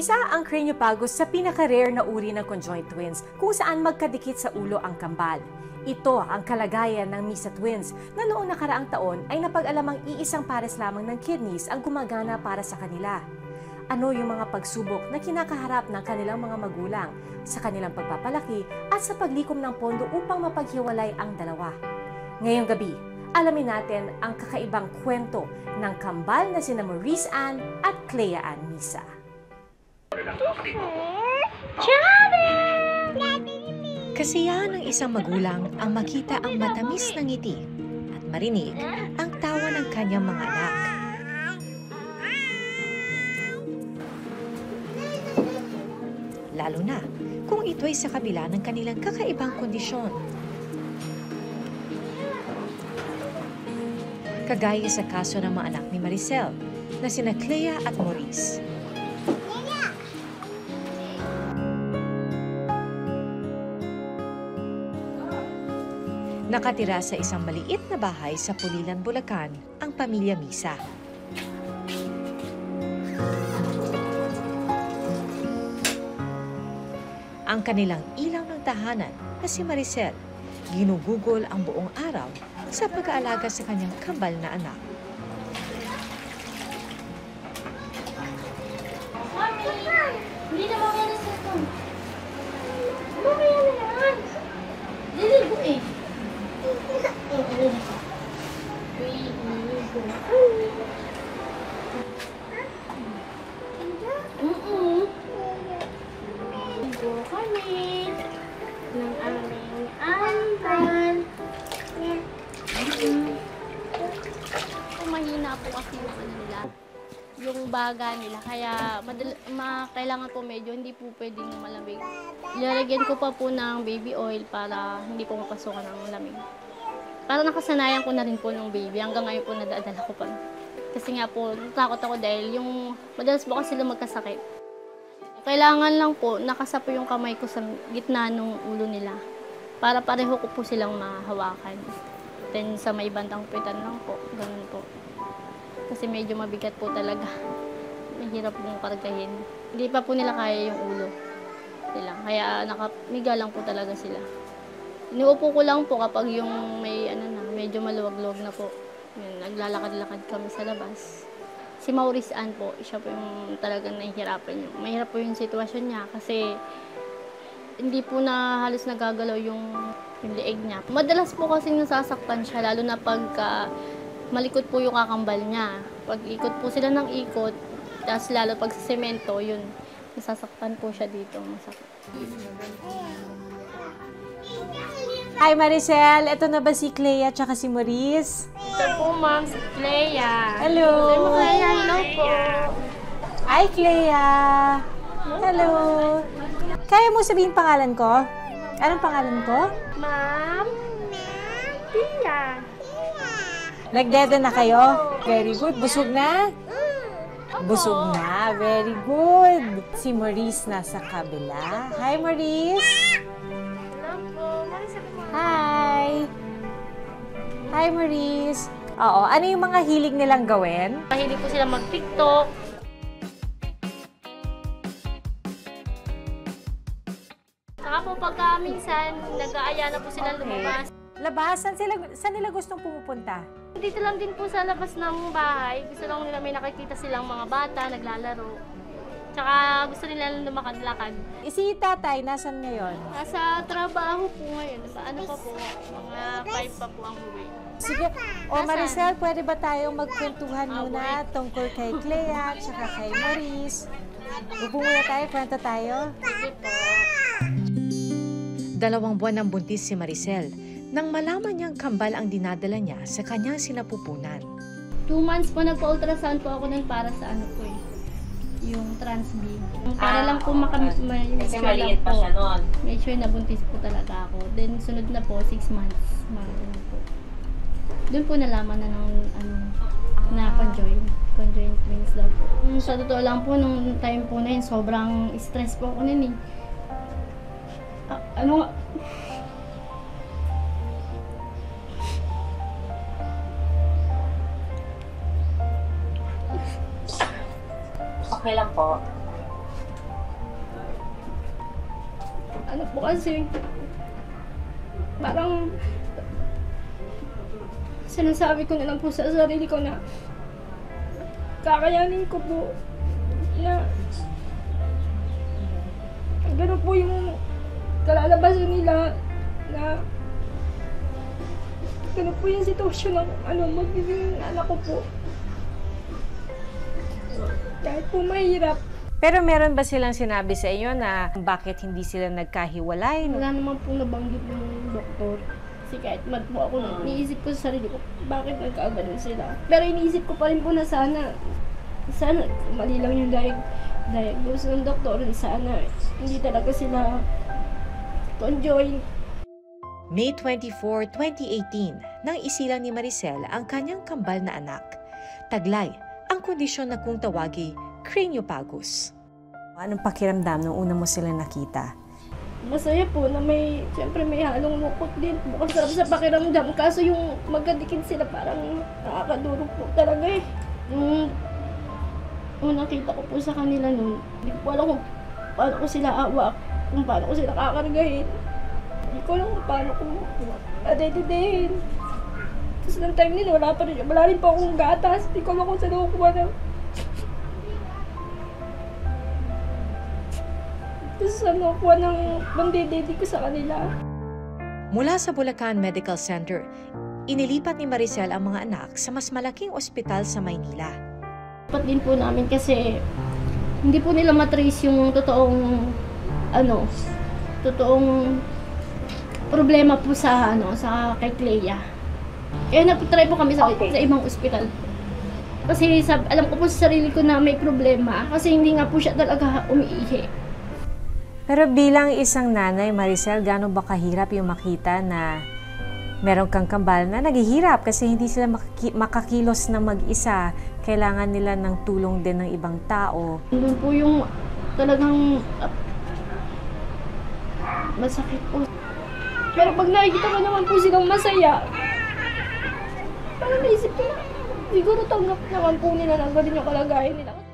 Isa ang Craniopagus sa pinaka-rare na uri ng conjoined twins kung saan magkadikit sa ulo ang kambal. Ito ang kalagayan ng Misa twins na noong nakaraang taon ay napag-alamang iisang pares lamang ng kidneys ang gumagana para sa kanila. Ano yung mga pagsubok na kinakaharap ng kanilang mga magulang sa kanilang pagpapalaki at sa paglikom ng pondo upang mapaghiwalay ang dalawa? Ngayong gabi, alamin natin ang kakaibang kwento ng kambal na sina Maurice Ann at Klea Ann Misa. Kasiyahan ng isang magulang ang makita ang matamis na ngiti at marinig ang tawa ng kanyang mga anak. Lalo na kung ito'y sa kabila ng kanilang kakaibang kondisyon. Kagaya sa kaso ng mga anak ni Maricel na sina Klea at Maurice. Nakatira sa isang maliit na bahay sa Pulilan, Bulacan, ang pamilya Misa. Ang kanilang ilaw ng tahanan na si Maricel, ginugugol ang buong araw sa pag-aalaga sa kanyang kambal na anak. Hindi na mamaya na sa ito. Mamaya na yan. Liligo eh. Liligo kami ng aming antan. Mahina po kasi yung ano nila, yung baga nila, kaya kailangan po medyo hindi po pwedeng malamig. Lalagyan ko pa po ng baby oil para hindi po mapasukan ng lamig. Para nakasanayan ko na rin po ng baby, hanggang ngayon po nadadala ko pa. Kasi nga po, natakot ako dahil yung madalas po kasi sila magkasakit. Kailangan lang po, nakasapo yung kamay ko sa gitna ng ulo nila para pareho ko po silang mahawakan. Then sa may bandang pitan lang po, ganun po. Kasi medyo mabigat po talaga. Mahirap pong kargahin. Hindi pa po nila kaya yung ulo nila. Kaya nakamiga lang po talaga sila. Iniupo ko lang po kapag yung may medyo maluwag-luwag na po. Yun, naglalakad-lakad kami sa labas. Si Maurice Ann po, siya po yung talagang nahihirapan niyo. Mahirap po yung sitwasyon niya kasi hindi po na halos nagagalaw yung liig niya. Madalas po kasi nasasaktan siya, lalo na pagka malikot po yung kakambal niya. Pag ikot po sila ng ikot, tapos lalo pag sa semento, yun, nasasaktan po siya dito. Masakit. Hi Maricel, eto na ba si Klea at si Maurice? Ito po ma'am, si Klea. Hello! Klea, hello po. Hi Klea! Hello! Kaya mo sabihin pangalan ko? Anong pangalan ko? Ma'am, Pia. Nagdeda na kayo? Very good. Busog na? Busog na. Very good. Si Maurice nasa kabila. Hi, Maurice. Hello po. Maurice, Hi. Hi, Maurice. Oo. Ano yung mga hilig nilang gawin? mahilig po sila mag-TikTok. Saka po pagka minsan, nag-aaya na po sila lumabas. Labas? Saan nila gustong pumupunta? Dito lang din po sa labas ng bahay. Gusto lang nila may nakikita silang mga bata, naglalaro. Tsaka gusto nila lumakad-lakad. Si tatay, nasan ngayon? Nasa trabaho po ngayon. Ano pa po? Mga 5 pa po ang uwi. Sige. O Maricel, pwede ba tayong magkwentuhan muna tungkol kay Klea at kay Maurice? Upo muna tayo, kwento tayo. Sige po. 2 buwan ng buntis si Maricel nang malaman niyang kambal ang dinadala niya sa kanyang sinapupunan. 2 months po nagpa-ultrasound po ako nun para sa ano po eh. Yung trans B. Para lang po Kasi maliit pa siya noon. Make sure na buntis po talaga ako. Then sunod na po, 6 months. Mga po. Doon po nalaman na ng na conjoined twins daw po. Sa totoo lang po, nung time po na yun, sobrang stress po ako nun eh. Okay lang po. po kasi parang sinasabi ko na lang po sa sarili ko na kakayanin ko po na gano'n po yung kalalabasan nila na gano'n po yung sitwasyon ng magiging anak ko po. Kahit po mahirap. Pero meron ba silang sinabi sa inyo na bakit hindi sila nagkahiwalay? Wala naman po nabanggit ng doktor. Kasi kahit mad po ako, iniisip ko sa sarili ko, bakit nagkaganon sila. Pero iniisip ko pa rin po na sana mali lang yung diagnose ng doktor. Sana hindi talaga sila conjoined. May 24, 2018, nang isilang ni Maricel ang kanyang kambal na anak. Taglay ang kondisyon na kung tawagi Craniopagus. Anong pakiramdam nung una mo sila nakita? Masaya po na siyempre may halong lungkot din. Bukang sarap sa pakiramdam. Kaso yung magkadikit sila parang nakakadurog po talaga eh. Nung nakita ko po sa kanila nun, hindi ko alam kung paano ko sila awak, kung paano ko sila kakargahin. Hindi ko alam kung paano ko adedidehin. Tapos ng time nila, wala rin po akong gatas. Hindi ko alam kung saan ako kuha na. Tapos kuha ng bandidedi ko sa kanila. Mula sa Bulacan Medical Center, inilipat ni Maricel ang mga anak sa mas malaking ospital sa Maynila. Dapat din po namin kasi hindi po nila matrace yung totoong problema po sa kay Klea. Kaya nagtry po kami sa ibang ospital. Kasi alam ko po sa sarili ko na may problema kasi hindi nga po siya talaga umiihi. Pero bilang isang nanay, Maricel, gaano ba kahirap yung makita na meron kang kambal na naghihirap kasi hindi sila makakilos na mag-isa. Kailangan nila ng tulong din ng ibang tao. Doon po yung talagang masakit po. Pero pag nakikita ko naman po silang masaya, parang naisip ko na siguro tanggap naman po nila na ganun yung kalagayan nila.